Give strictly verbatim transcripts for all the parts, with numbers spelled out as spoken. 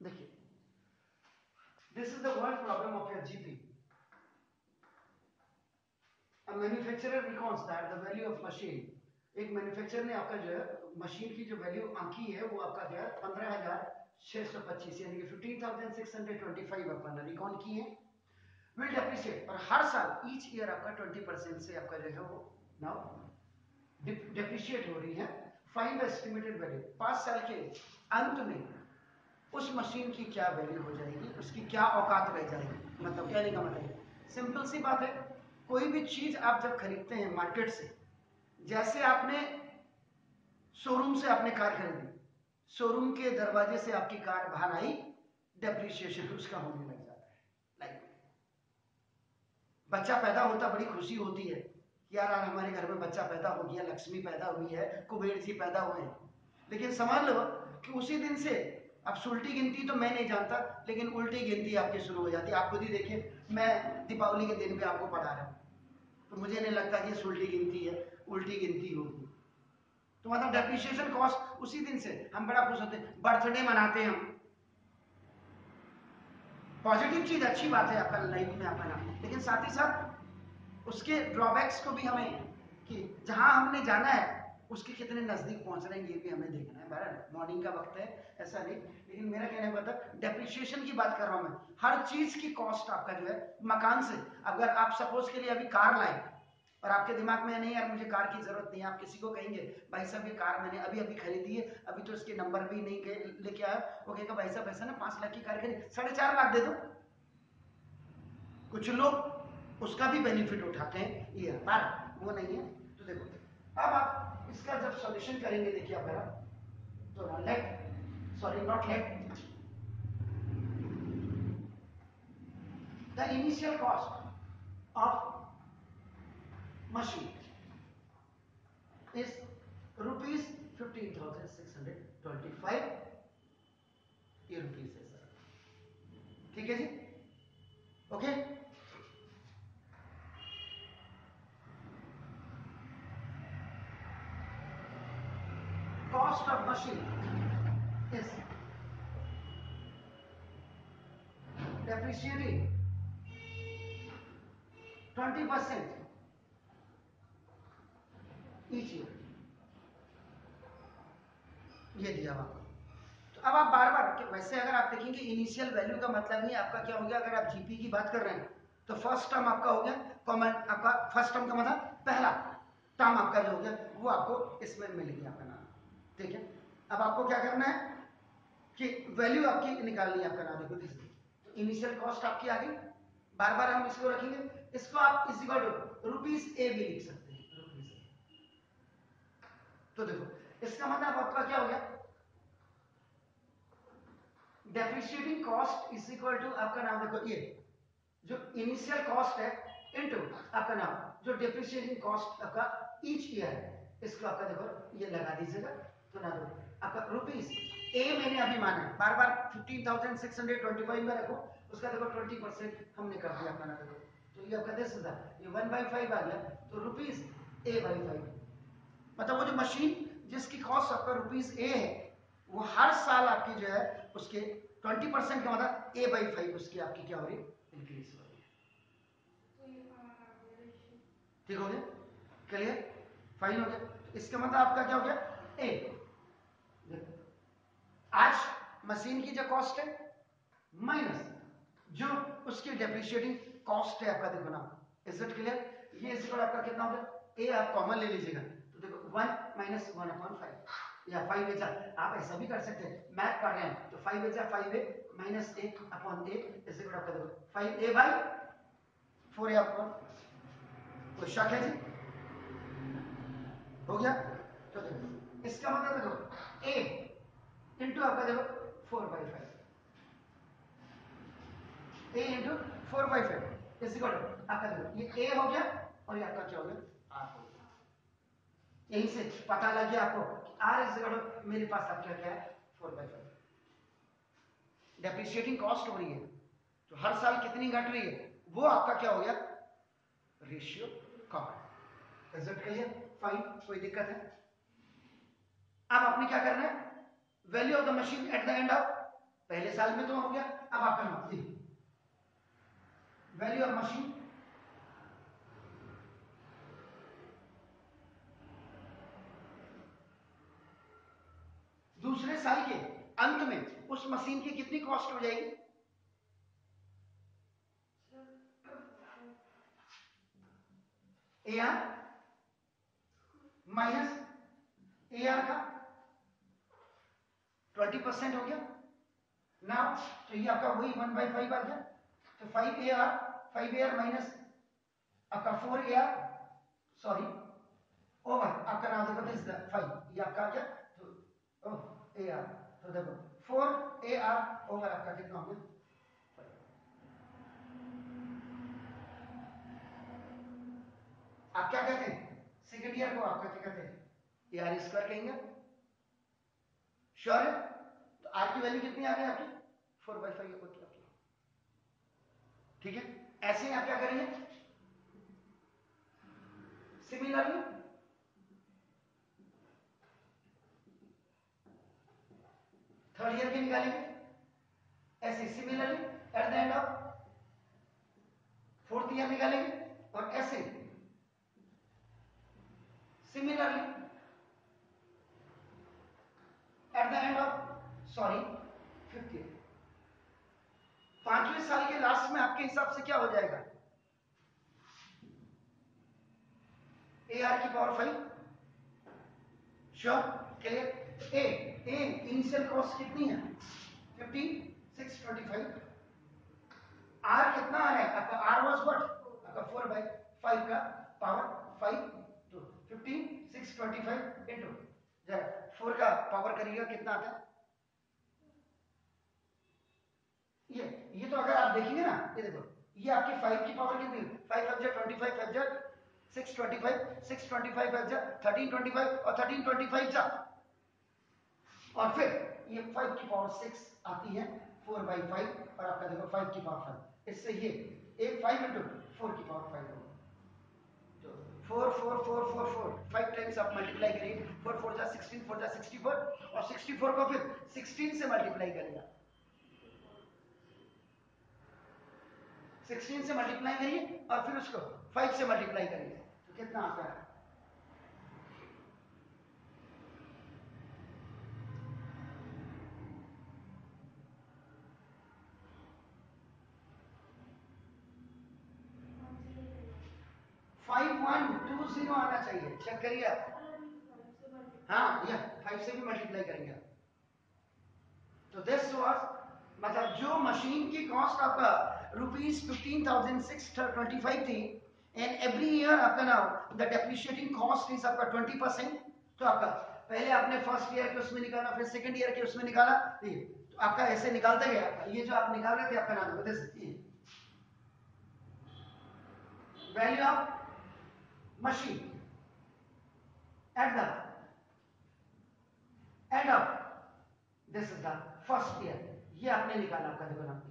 देखिए, this is the word problem of your GP. A manufacturer recounts that the value of machine, एक manufacturer ने आपका जो है मशीन की जो वैल्यू आंकी है वो आपका क्या है पंद्रह हजार छह सौ पच्चीस यानी कि fifteen thousand six hundred twenty five अपन रिकॉर्ड की है. विल डेप्रिशिएट, और हर साल ईच ईयर आपका ट्वेंटी परसेंट से आपका जो है वो नाउ डेप्रिशिएट हो रही है. फाइंड द एस्टिमेटेड वैल्यू, पांच साल के अंत में उस मशीन की क्या वैल्यू हो जाएगी, उसकी क्या औकात रह जाएगी. मतलब कहने का मतलब सिंपल सी बात है, कोई भी चीज आप जब खरीदते हैं मार्केट से, जैसे आपने शोरूम से आपने कार खरीदी, शोरूम के दरवाजे से आपकी कार बाहर आई, डेप्रिसिएशन उसका होने लग जाता है. लाइक बच्चा पैदा होता बड़ी खुशी होती है कि यार हमारे घर में बच्चा पैदा हो गया, लक्ष्मी पैदा हुई है, कुबेर जी पैदा हुए हैं. लेकिन समझ लो कि उसी दिन से अब उल्टी गिनती तो मैं नहीं जानता, लेकिन उल्टी गिनती आपकी शुरू हो जाती है. आप खुद ही देखिए, मैं दीपावली के दिन पे आपको पढ़ा रहा हूँ तो मुझे नहीं लगता कि उल्टी गिनती है, उल्टी गिनती होगी. तो मतलब डेप्रिसिएशन कॉस्ट उसी दिन से हम बड़ा खुश होते हैं. बर्थडे मनाते हैं हम, पॉजिटिव चीज, अच्छी बात है आपका लाइफ में आपका नाम, लेकिन साथ ही साथ उसके ड्रॉबैक्स को भी हमें, कि जहां हमने जाना है उसके कितने नजदीक पहुंच रहे हैं ये भी हमें देखना है. बराबर मॉर्निंग का वक्त है ऐसा नहीं, लेकिन मेरा कहने का मतलब डेप्रिसिएशन की बात कर रहा हूं मैं. हर चीज की कॉस्ट आपका जो है मकान से, अगर आप सपोज के लिए अभी कार लाए और आपके दिमाग में नहीं यार मुझे कार की जरूरत नहीं है, आप किसी को कहेंगे भाई साहब ये कार मैंने अभी अभी खरीदी है, अभी तो इसके नंबर भी नहीं गए लेके आया, वो कहेगा भाई साहब ऐसा ना पांच लाख की कार खरीदी, साढ़े चार लाख दे दो. कुछ लोग उसका भी बेनिफिट उठाते हैं, ये पर वो नहीं है. तो देखो अब आप इसका जब सॉल्यूशन करेंगे, देखिए आप मेरा तो let sorry not let the initial cost of machine is rupees fifteen thousand six hundred twenty five. ये रुपीज है सर, ठीक है जी, okay. Cost of machine is depreciating twenty percent each year. ये दिया हुआ. तो अब आप बार बार, वैसे अगर आप देखेंगे इनिशियल वैल्यू का मतलब ही आपका क्या हो गया, अगर आप जीपी की बात कर रहे हैं तो फर्स्ट टर्म आपका हो गया कॉमन, आपका फर्स्ट टर्म का मतलब पहला टर्म आपका जो हो गया वो आपको इसमें मिल गया आपका नाम, ठीक है. अब आपको क्या करना है कि वैल्यू आपकी निकालनी है आपका नाम. देखो तो इनिशियल कॉस्ट आपकी आ गई, बार बार हम इसको रखेंगे, इसको आप इस रुपीज ए भी लिख सकते हैं, रुपीज ए. तो देखो इसका मतलब आपका क्या हो गया, depreciating cost is equal to आपका नाम, देखो ये जो इनिशियल कॉस्ट है इनटू आपका नाम जो डेप्रिशिएटिंग कॉस्ट आपका ईच ईयर है, इसको आपका देखो ये लगा दीजिएगा. तो ना दो आपका रुपीज ए मैंने अभी माना है, बार बार fifteen thousand six hundred twenty five में रखो, उसका देखो ट्वेंटी परसेंट हमने कर दिया अपना. देखो तो ये आपका दस हजार, ये वन बाई फाइव आ गया, तो रुपीज ए बाई फाइव. मतलब वो जो मशीन जिसकी कॉस्ट आपका रुपीज ए है वो हर साल आपकी जो है उसके ट्वेंटी परसेंट का मतलब ए बाई फाइव उसकी आपकी क्या हो रही है, इंक्रीज हो रही है. ठीक हो गया, क्लियर, फाइन हो गया. इसका मतलब आपका क्या हो गया ए, आज मशीन की जो कॉस्ट है माइनस जो उसकी डेप्रिशिएटिंग कॉस्ट है आपका, देखो ना इज इट क्लियर. ये इस आपका कितना हो गया, ए आप कॉमन ले लीजिएगा, तो देखो one minus one upon five या फाइव एजा, आप ऐसा भी कर सकते हैं, मैथ कर रहे हैं तो फाइव एजा five A minus A upon A is equal आपका देखो five A by four A upon. कोई शक है जी, हो गया. तो देखो इसका मतलब देखो ए इंटू आपका देखो four by five, A into four by five is equal आपका देखो ये ए हो गया और ये आपका क्या हो गया आर हो गया. यहीं से पता लग गया आपको कि आर इज इक्वल मेरे पास आपका क्या है four by five. Depreciating cost हो रही है तो हर साल कितनी घट रही है, वो आपका क्या हो गया ratio cover. Is it clear, fine, कोई दिक्कत है. अब आपने क्या करना है, value of the machine at the end of पहले साल में तो हो गया, अब आपका नाम वैल्यू ऑफ मशीन दूसरे साल के अंत में उस मशीन की कितनी कॉस्ट हो जाएगी? A R minus A R का ट्वेंटी परसेंट हो गया ना, तो ये आपका वही वन बाई फाइव आ गया। तो five A R five A R minus आपका four A R sorry over आपका नाम देखो दिस फाइव, ये आपका आ गया तो ओ ए आर, तो देखो फोर ए आर ओवर आपका कितना हो गया? आप क्या कहते हैं सेकेंड ईयर को? आपका क्या कहते हैं? ए आर स्क्वायर कहेंगे। श्योर है? तो आर की वैल्यू कितनी आ गई आपकी? फोर बाई फाइव आपकी। ठीक है, ऐसे ही आप क्या करेंगे? सिमिलरली थर्ड ईयर के निकालेंगे, ऐसे similarly at the end of fourth year निकालेंगे, और ऐसे similarly at the end of sorry fifth year. पांचवें साल के लास्ट में आपके हिसाब से क्या हो जाएगा? ए आर की power five. Sure? Clear? A A initial cost कितनी है? Fifty six twenty five. R कितना आ रहा है आपका? R was what? आपका फोर बाई फाइव का पावर फाइव, तो fifty six twenty five into जरा फोर का पावर करिएगा कितना आता है? ये ये तो अगर आप देखेंगे ना, ये देखो ये आपकी फाइव की पावर कितनी? फाइव फाइव जा ट्वेंटी फाइव, फाइव जा six twenty five, six twenty five five जा थर्टीन ट्वेंटी फाइव, और थर्टीन ट्वेंटी फाइव जा, और फिर ये फाइव की पावर सिक्स आती है फोर बाई फाइव, और आपका देखो फाइव की पावर फाइव, इससे ये एक फाइव इंटू फोर की पावर फाइव होगा, तो four four four four four five times आप मल्टीप्लाई करिए, फोर फोर जा सिक्सटीन, फोर जा सिक्सटी फोर, और सिक्सटी फोर को फिर सिक्सटीन से मल्टीप्लाई करेगा, सिक्सटीन से मल्टीप्लाई करिए और फिर उसको फाइव से मल्टीप्लाई करिए, तो कितना आता है? फाइव वन टू जीरो आना चाहिए, चेक करिए आप। हाँ, या फाइव से भी मल्टीप्लाई करेंगे आप, तो दिस वाज मतलब जो मशीन की कॉस्ट आपका rupees fifteen thousand six twenty five थी, एंड एवरी ईयर आपका ना द डेप्रिशिएटिंग कॉस्ट इज आपका ट्वेंटी परसेंट। तो आपका पहले आपने फर्स्ट ईयर के उसमें निकाला, फिर सेकंड ईयर के उसमें निकाला, ये तो आपका ऐसे निकालते गया। ये जो आप निकाल रहे थे आपका नाम बता सकती value of machine at the end of this is the first year, ये आपने निकाला आपका देखो नाम।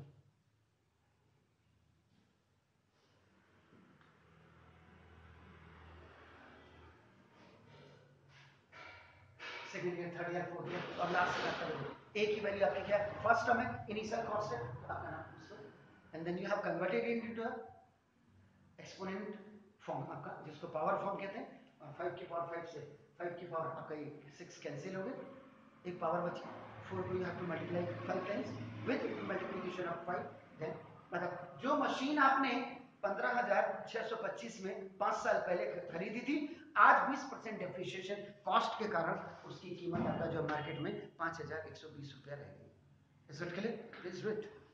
Second year, third year, fourth year, और लास्ट ईयर आपका ए की वैल्यू आपकी क्या है? फर्स्ट टर्म है, इनिशियल कॉस्ट है आपका नाम, and then you have converted into exponent form आपका, जिसको पावर फॉर्म कहते हैं। और फाइव की पावर फाइव से फाइव की पावर आपका ये सिक्स कैंसिल हो गए, एक पावर बची, फोर को you have to multiply five times with multiplication of five. Then मतलब जो मशीन आपने पंद्रह हजार छह सौ पच्चीस में पांच साल पहले खरीदी थी, आज बीस परसेंट डेप्रिसिएशन कॉस्ट के कारण उसकी कीमत आपका जो मार्केट में पांच हजार एक सौ बीस रुपया रहेगी। Is it clear? Please read.